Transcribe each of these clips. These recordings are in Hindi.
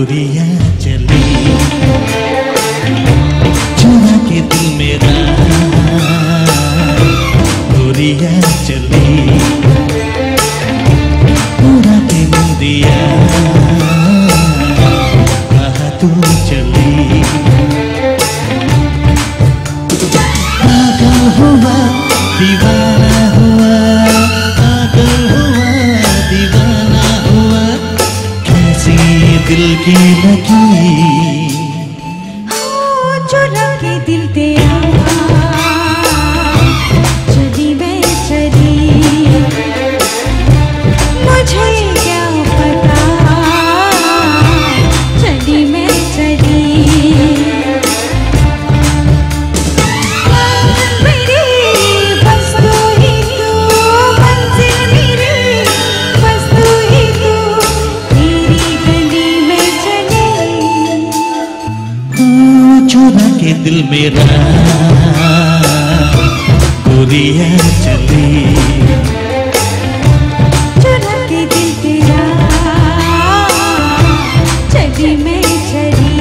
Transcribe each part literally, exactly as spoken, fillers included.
गोरिया चली चुरा के दिल मेरा, गोरिया चली पूरा के दिल दिया, कहा तू चली। पागल हुआ दीवाना हुआ, पागल हुआ दीवाना हुआ, कैसी दिल की लगी चुरा के दिल तेरा, चली मैं चली, मुझे क्या पता, चली मैं चली। मेरी बस तू ही तू, मंजिल मेरी बस तू ही तू, तेरी गली में चली। चुरा के दिल मेरा, गोरिया चली चुरा के दिल तेरा, चली मैं चली।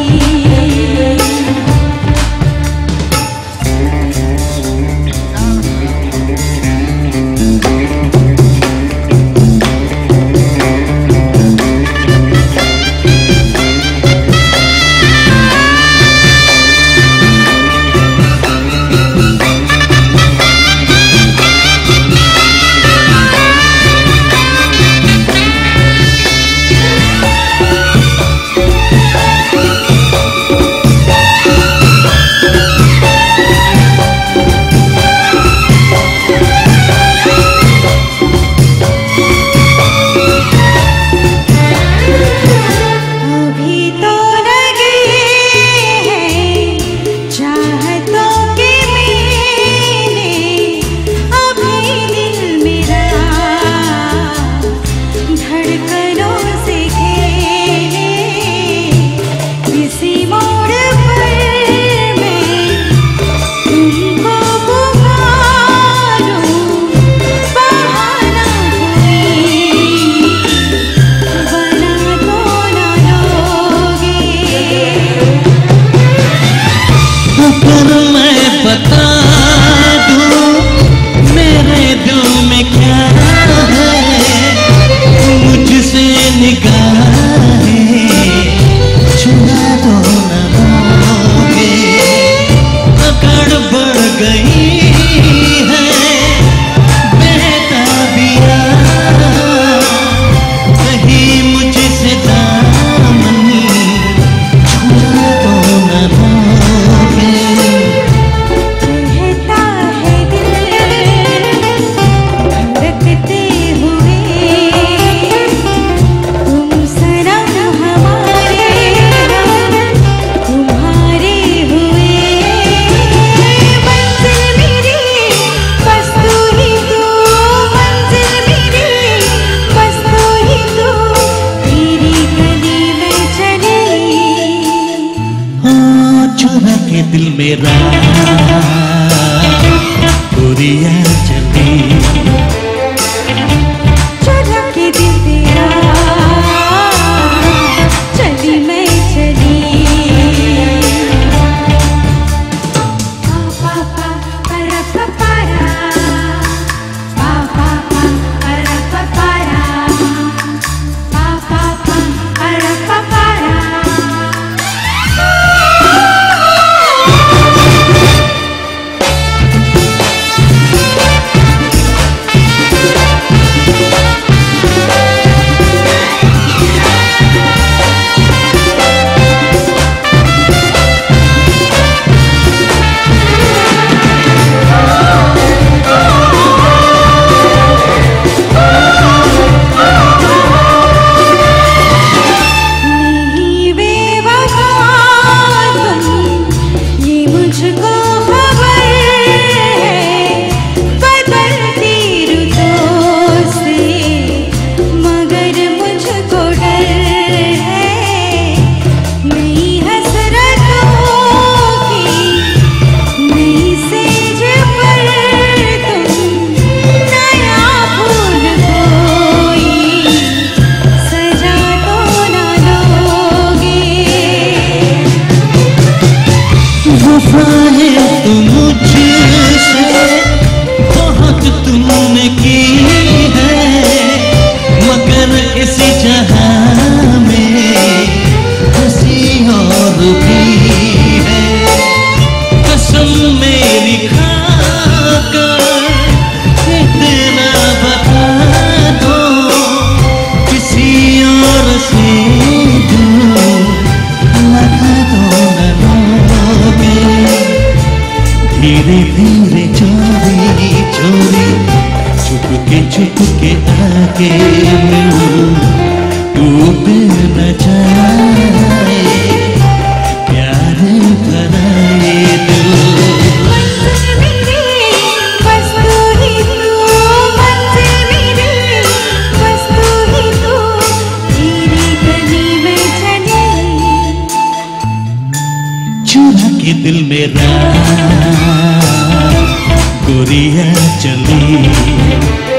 अगर मैं बता दूं मेरे दिल में क्या है, मुझसे निगाहें छुड़ा तो न लोगे, अकड़ बढ़ गई है बेताबिया, कहीं मुझसे दामन छुड़ा तो न लोगे। कहता है दिल धड़कते हुए, तुम सनम हमारे तुम्हारे हुए, मंजिल मेरी बस तू ही तू, मंजिल मेरी बस तू ही तू, तेरी गली में चली। चुरा के दिल मेरा, गोरिया चली चुरा के दिल तेरा, चली मैं चली। पा पा पा परा पा पारा, पा पा पा परा पा पारा, पा पा पा परा पा पारा। के दिल मेरा गोरिया चली।